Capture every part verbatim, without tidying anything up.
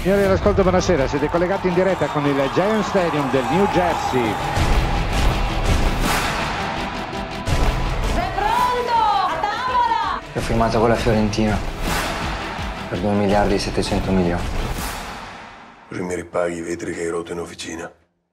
Signori all'ascolto, buonasera, siete collegati in diretta con il Giant Stadium del New Jersey. Sei pronto? A tavola! Ho firmato con la Fiorentina per due miliardi e settecento milioni. Così mi ripaghi i vetri che hai rotto in officina.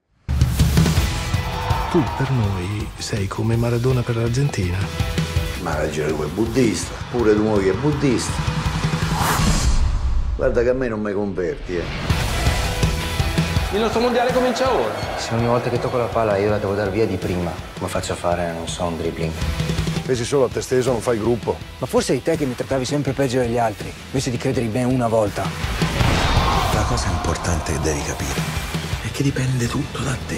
Tu per noi sei come Maradona per l'Argentina. Ma ragione tu è buddista, pure tu muovi è buddista. Guarda che a me non mi converti, eh. Il nostro mondiale comincia ora. Se ogni volta che tocco la palla io la devo dar via di prima, come faccio a fare, non so, un dribbling? Pensi solo a te stesso, non fai gruppo. Ma forse di te che mi trattavi sempre peggio degli altri, invece di credere in me una volta. La cosa importante che devi capire è che dipende tutto da te.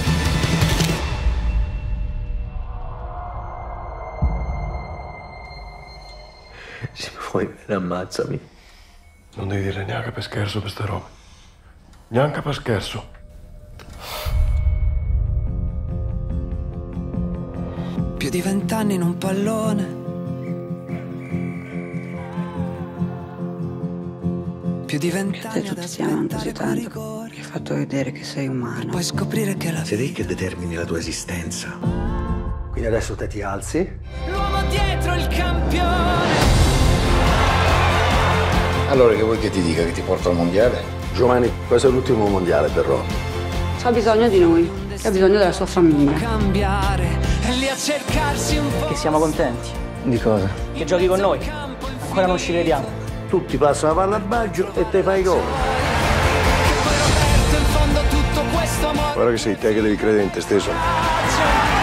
Se mi vuoi bene, ammazzami. Non devi dire neanche per scherzo queste robe. Neanche per scherzo. Più di vent'anni in un pallone. Più di vent'anni. Se tutti ti amano così tanto, hai fatto vedere che sei umano. Puoi scoprire che la Sei te che determini la tua esistenza. Quindi adesso te ti alzi. l'uomo dietro il campione. Allora che vuoi che ti dica, che ti porto al mondiale? Giovanni, questo è l'ultimo mondiale per Ron. Ha bisogno di noi, ha bisogno della sua famiglia. Cambiare, è lì a cercarsi un po'. Che siamo contenti. Di cosa? Che giochi con noi. Ancora non ci crediamo. Tutti passano la palla a baggio e te fai gol. Che poi Roberto in fondo tutto questo amore. Guarda che sei te che devi credere in te stesso.